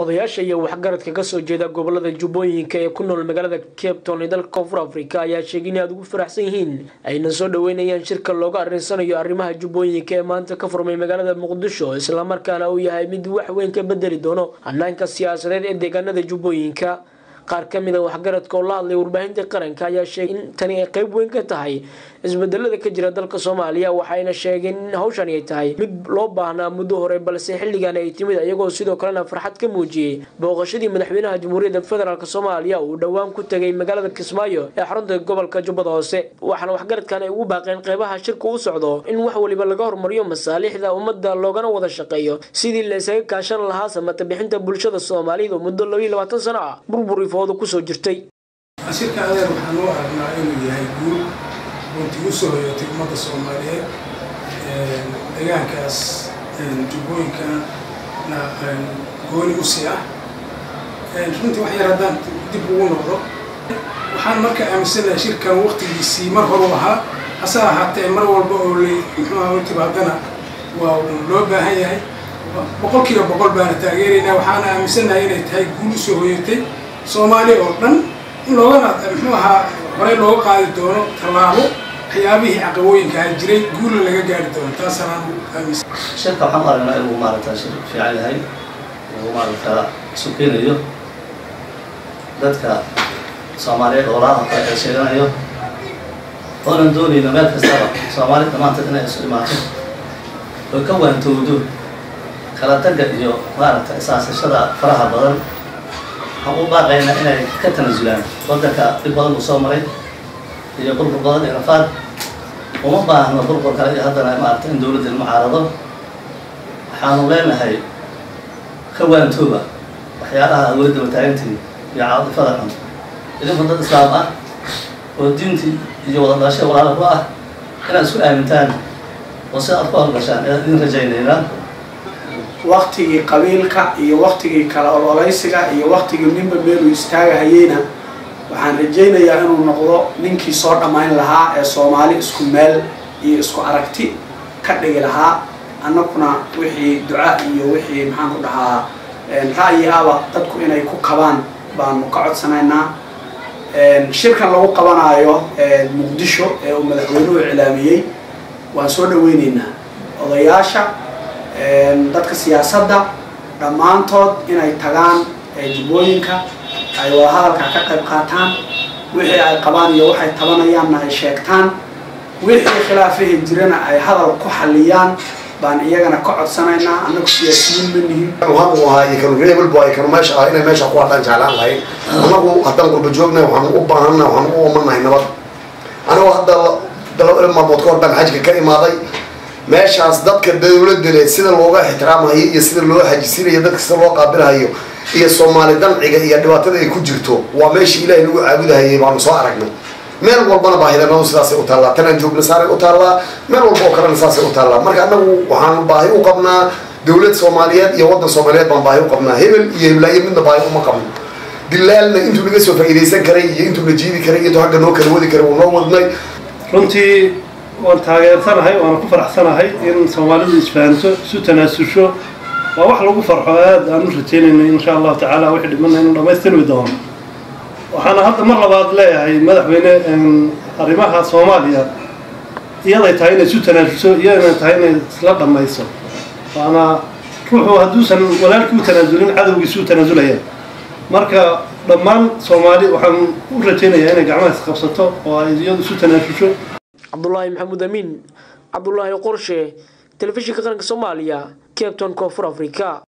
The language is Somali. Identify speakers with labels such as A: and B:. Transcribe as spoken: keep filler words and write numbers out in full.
A: odayaasha iyo waxgaradka ka soo jeeda gobolada Jubbooyinka ee ku nool magaalada Cape Town ee dalka Koonfur Afrika ayaa sheegay in aad ugu faraxsan yihiin ayna soo dhaweynayaan shirka looga arinsanayo arrimaha Jubbooyinka ee maanta ka furmay magaalada Muqdisho isla markaana uu yahay mid wax weyn ka bedeli doono hannaanka siyaasadeed ee deegaanada Jubbooyinka. qaar ka mid ah waxgaradka oo la hadlay warbaahinta qaranka ayaa sheegay in tani ay qayb weyn ka tahay isbedelada ka jira dalka Soomaaliya waxayna sheegeen in hawshan ay tahay mid loo baahnaa muddo hore balse xilligan ay timid ayagoo sidoo kalena farxad ka muujiyay booqashadii madaxweynaha Jamhuuriyadda Federaalka Soomaaliya uu dhawaan ku tagay magaalada Kismaayo ee xarunta gobolka Jubbada Hoose. waxaana waxgaradkan ay ugu baaqeen qaybaha shirka u socdo in wax waliba laga hormariyo masaalixda ummadda loogana wada shaqeeyo sidii la isaga kaashan lahaa samata bixinta bulshada Soomaaliyeed oo muddo laba iyo labaatan sano ah burbur foodo ku soo jirtay.
B: shirka adeer waxaan loo aragnaa inuu yahay guul runtii u soo hoyatay ummadda Soomaaliyeed deegaankaas Jubbooyinka na gooni u sii ah runtii wax yar haddaan dib ugu noqdo waxaan marka aaminsanahay shirkan waqtigiisii mar hore ahaa hase ahaatee mar walba oo lay muxuu ahaa tibaadana waa loo baahan yahay boqolkiiba boqol baana taageeraynaa waxaan aaminsanahay inay tahay guul u soo hoyatay Soomaali oo dhan in loogana muxuu ahaa hore loo qaadi doono tallaabo waxyaabihii caqabooyinka jiray guul laga gaari doono taasana aaminsan.
C: shirka waxaan aragnaa inuu maaragtay shir fiican yahay oo maaragtay suuqinayo dadka Soomaaliyeed oo laha ka sheeganayo oo doonayna meel kasta Soomaali dhamaanteed inay isu imaato oo ka waantoodo kala tagga iyo maaragtay asaasashada faraha badan waxaan u baaqaynaa inay ka tanasulaan waddanka dib badan u soo maray iyo burbur badan iyo rafaad uma baahno burbur kale iyo haddana maaragtay in dowladda mucaarado waxaanu leenahay ka waantooba waxyaalaha awoodda mataagantii iyo caadifada xun idinku dad islaam ah oo diintii iyo wada dhalashay walaalo ku ah inaad isku aamintaan oo si aad ku hawlgashaan ee idin rajaynaynaa
D: waqtigii qabiilka iyo waqtigii kala ololeysiga iyo waqtigii ninba meel uu istaagahayna waxaan rajaynayaa inuu noqdo ninkii soo dhamayn lahaa ee Soomaali isku meel iyo isku aragti ka dhigi lahaa annaguna wixii ducaa iyo wixii maxaan u dhahaa ra'yi aba dadku inay ku qabaan baan ka codsanaynaa. shirkan lagu qabanayo Muqdisho ee uu madaxweynuhu cilaamiyay waan soo dhaweynaynaa odayaasha dadka siyaasadda dhammaantood inay tagaan Jubbooyinka ay wada hadalka ka qayb qaataan wixii ay qabaan iyo waxay tabanayaanna ay sheegtaan wixii khilaafaha jirana ay hadal ku xaliyaan baan iyagana ka codsanaynaa annagu siyaasiyiin ma nihin
E: waxaan u ahaa iyo reebel boy kan meesha ah inay meesha ku wadaan jaalaan lahayn annagu haddaan qurba joognay waxaan u baahanahay waxaan u oomanahay nabad anigu hadda dalab ilmaamood ka hor baan xajka ka imaaday meeshaas dadka dawladda leh sida looga ixtiraamayo iyo sida loo xajisinayo dadka sida loo qaabilayo iyo Soomaali danciga iyo dhibaatada ay ku jirto waa meesha Ilaahay lagu caabudayay baan soo aragnay meel walbana baahidana sidaas u taala tan joogna saaray u taala meel walba oo kale sidaas u taala marka anagu waxaan baahi u qabnaa dawlad Soomaaliyeed iyo waddan Soomaaliyeed baan baahi u qabnaa hebel iyo heblaay midna baahi uma qabno dilaalna intuu laga soo faa'iideysan karay iyo intuu la jiidi karay iyo xagga noo kala wadi karay oo noo wadnay
F: runtii waan taageersanahay waan ku faraxsanahay in Soomaalidu isfahanto isu tanaasusho waa wax lagu farxo aad aan u rajaynayno insha Allah ta'ala wixii dhiman inuu dhameystirmi doono. waxaana hadda mar labaad leeyahay madaxweyne arrimaha Soomaaliya iyada tahay inay isu tanaasusho iyada tahay inay isla dhameyso waana ruuxu hadduusan walaalkii u tanaasulin cadowgiisu u tanaasulaya marka dhammaan Soomaali waxaan u rajaynayaa inay gacmaha is qabsato oo ay iyadu isu tanaasusho.
A: Abdullahi Maxamuud Amiin Abdullahi Qorshe telefishinka qaranka Soomaaliya Cape Town Koonfur Afrika.